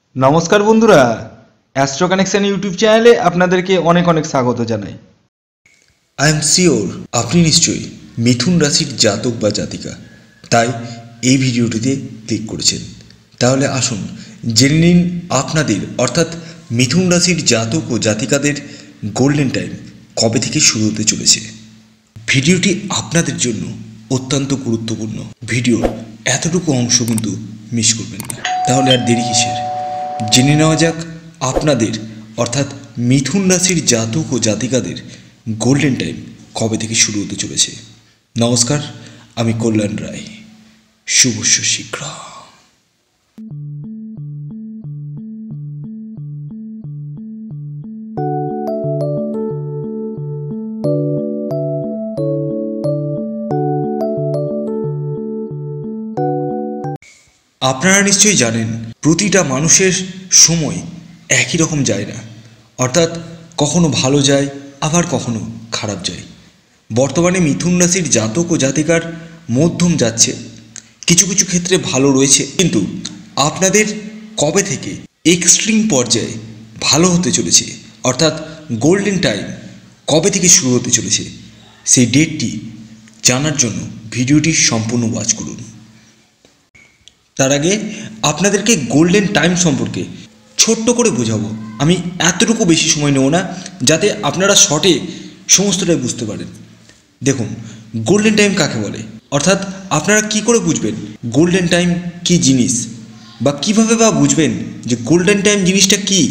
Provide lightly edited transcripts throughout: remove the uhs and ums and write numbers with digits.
নমস্কার বন্ধুরা, astro connection YouTube চ্যানেলে আপনাদেরকে অনেক অনেক স্বাগত জানাই। আই এম শিওর আপনি নিশ্চয়ই মিথুন রাশির জাতক বা জাতিকা, তাই এই ভিডিওটিতে ক্লিক করেছেন। তাহলে আসুন জেনে নিন আপনাদের অর্থাৎ মিথুন রাশির জাতক ও জাতিকাদের গোল্ডেন টাইম কবে থেকে শুরু হতে চলেছে। ভিডিওটি আপনাদের জন্য অত্যন্ত গুরুত্বপূর্ণ। ভিডিওর এতটুকু অংশ কিন্তু মিস করবেন না। তাহলে আর দেরি কিসের, জেনে নেওয়া যাক আপনাদের অর্থাৎ মিথুন রাশির জাতক ও জাতিকাদের গোল্ডেন টাইম কবে থেকে শুরু হতে চলেছে। নমস্কার, আমি কল্যাণ রায়। শুভস্য শীঘ্র। আপনারা নিশ্চয়ই জানেন প্রতিটা মানুষের সময় একই রকম যায় না, অর্থাৎ কখনো ভালো যায় আবার কখনো খারাপ যায়। বর্তমানে মিথুন রাশির জাতক ও জাতিকার মধ্যম যাচ্ছে, কিছু কিছু ক্ষেত্রে ভালো রয়েছে, কিন্তু আপনাদের কবে থেকে এক্সট্রিম পর্যায়ে ভালো হতে চলেছে অর্থাৎ গোল্ডেন টাইম কবে থেকে শুরু হতে চলেছে সেই ডেটটি জানার জন্য ভিডিওটি সম্পূর্ণ ওয়াচ করুন। তার আগে আপনাদেরকে গোল্ডেন টাইম সম্পর্কে ছোট্ট করে বোঝাবো। আমি এতটুকু বেশি সময় নেব না, যাতে আপনারা শর্টে সমস্তটাই বুঝতে পারেন। দেখুন, গোল্ডেন টাইম কাকে বলে, অর্থাৎ আপনারা কি করে বুঝবেন গোল্ডেন টাইম কি জিনিস, বা কিভাবে বা বুঝবেন যে গোল্ডেন টাইম জিনিসটা কি।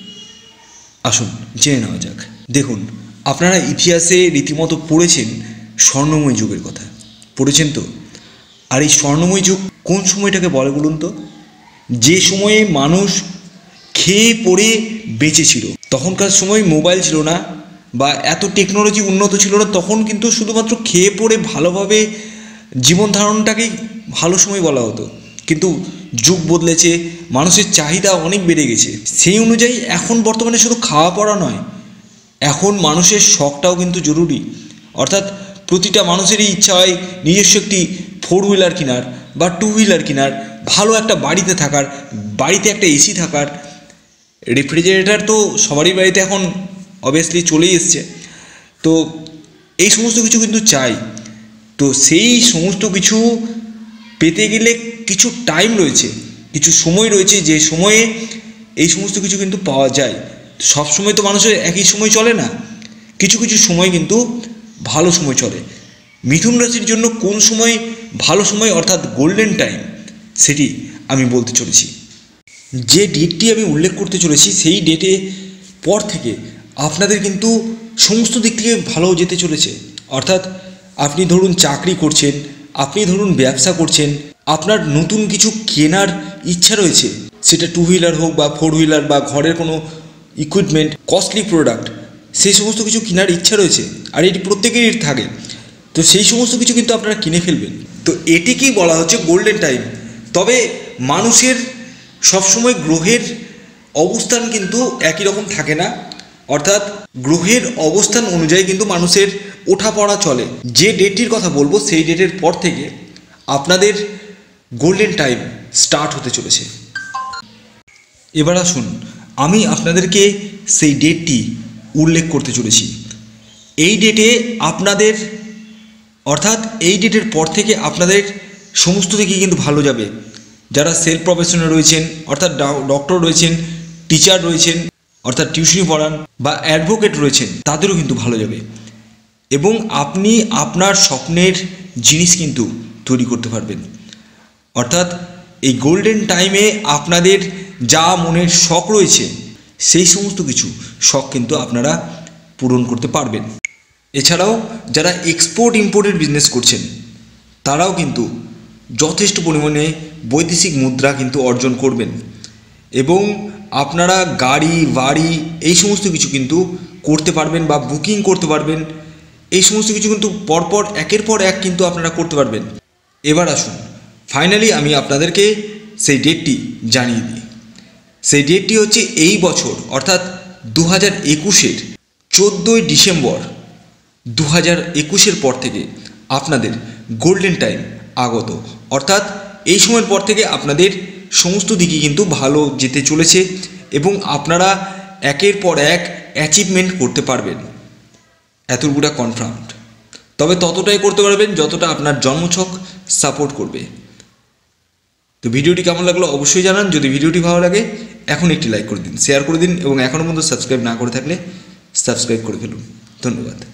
আসুন জেনে নেওয়া যাক। দেখুন, আপনারা ইতিহাসে রীতিমতো পড়েছেন স্বর্ণময় যুগের কথা, পড়েছেন তো? আর এই স্বর্ণময় যুগ কোন সময়টাকে বলে বলুন তো? যে সময়ে মানুষ খেয়ে পড়ে বেঁচে ছিল। তখনকার সময় মোবাইল ছিল না বা এত টেকনোলজি উন্নত ছিল না, তখন কিন্তু শুধুমাত্র খেয়ে পড়ে ভালোভাবে জীবন ধারণটাকেই ভালো সময় বলা হতো। কিন্তু যুগ বদলেছে, মানুষের চাহিদা অনেক বেড়ে গেছে। সেই অনুযায়ী এখন বর্তমানে শুধু খাওয়া পড়া নয়, এখন মানুষের শখটাও কিন্তু জরুরি। অর্থাৎ প্রতিটা মানুষেরই ইচ্ছা হয় নিজস্ব একটি 4 হুইলার কেনার বা 2 হুইলার কেনার, ভালো একটা বাড়িতে থাকার, বাড়িতে একটা এসি থাকার। রেফ্রিজারেটর তো সবারই বাড়িতে এখন অবভিয়াসলি চলেই এসছে। তো এই সমস্ত কিছু কিন্তু চাই। তো সেই সমস্ত কিছু পেতে গেলে কিছু টাইম রয়েছে, কিছু সময় রয়েছে, যে সময়ে এই সমস্ত কিছু কিন্তু পাওয়া যায়। সব সময় তো মানুষের একই সময় চলে না, কিছু কিছু সময় কিন্তু ভালো সময় চলে। মিথুন রাশির জন্য কোন সময় ভালো সময় অর্থাৎ গোল্ডেন টাইম, সেটি আমি বলতে চলেছি। যে ডেটটি আমি উল্লেখ করতে চলেছি সেই ডেটে পর থেকে আপনাদের কিন্তু সমস্ত দিক থেকে ভালো যেতে চলেছে। অর্থাৎ আপনি ধরুন চাকরি করছেন, আপনি ধরুন ব্যবসা করছেন, আপনার নতুন কিছু কেনার ইচ্ছা রয়েছে, সেটা 2 হুইলার হোক বা 4 হুইলার বা ঘরের কোনো ইকুইপমেন্ট, কস্টলি প্রোডাক্ট, সেই সমস্ত কিছু কেনার ইচ্ছা রয়েছে। আর এটি প্রত্যেকেরই থাকে। তো সেই সমস্ত কিছু কিন্তু আপনারা কিনে ফেলবেন। তো এটিকেই বলা হচ্ছে গোল্ডেন টাইম। তবে মানুষের সবসময় গ্রহের অবস্থান কিন্তু একই রকম থাকে না, অর্থাৎ গ্রহের অবস্থান অনুযায়ী কিন্তু মানুষের ওঠাপড়া চলে। যে ডেটটির কথা বলবো সেই ডেটের পর থেকে আপনাদের গোল্ডেন টাইম স্টার্ট হতে চলেছে। এবার আসুন আমি আপনাদেরকে সেই ডেটটি উল্লেখ করতে চলেছি। এই ডেটে আপনাদের অর্থাৎ এই ডেটের পর থেকে আপনাদের সমস্ত দিকে কিন্তু ভালো যাবে। যারা সেলফ প্রফেশনে রয়েছেন অর্থাৎ ডক্টর রয়েছেন, টিচার রয়েছেন অর্থাৎ টিউশনি পড়ান, বা অ্যাডভোকেট রয়েছেন, তাদেরও কিন্তু ভালো যাবে। এবং আপনি আপনার স্বপ্নের জিনিস কিন্তু তৈরি করতে পারবেন। অর্থাৎ এই গোল্ডেন টাইমে আপনাদের যা মনের শখ রয়েছে সেই সমস্ত কিছু শখ কিন্তু আপনারা পূরণ করতে পারবেন। এছাড়াও যারা এক্সপোর্ট ইম্পোর্টের বিজনেস করছেন তারাও কিন্তু যথেষ্ট পরিমাণে বৈদেশিক মুদ্রা কিন্তু অর্জন করবেন। এবং আপনারা গাড়ি বাড়ি এই সমস্ত কিছু কিন্তু করতে পারবেন বা বুকিং করতে পারবেন। এই সমস্ত কিছু কিন্তু পরপর একের পর এক কিন্তু আপনারা করতে পারবেন। এবার আসুন ফাইনালি আমি আপনাদেরকে সেই ডেটটি জানিয়ে দিই। সেই ডেটটি হচ্ছে এই বছর অর্থাৎ 2021-এর 14ই ডিসেম্বর 2021-এর পর থেকে আপনাদের গোল্ডেন টাইম আগত। অর্থাৎ এই সময়ের পর থেকে আপনাদের সমস্ত দিকই কিন্তু ভালো যেতে চলেছে এবং আপনারা একের পর এক অ্যাচিভমেন্ট করতে পারবেন, এতটুকুটা কনফার্মড। তবে ততটাই করতে পারবেন যতটা আপনার জন্মছক সাপোর্ট করবে। তো ভিডিওটি কেমন লাগলো অবশ্যই জানান। যদি ভিডিওটি ভালো লাগে এখন একটি লাইক করে দিন, শেয়ার করে দিন এবং এখনও পর্যন্ত সাবস্ক্রাইব না করে থাকলে সাবস্ক্রাইব করে ফেলুন। ধন্যবাদ।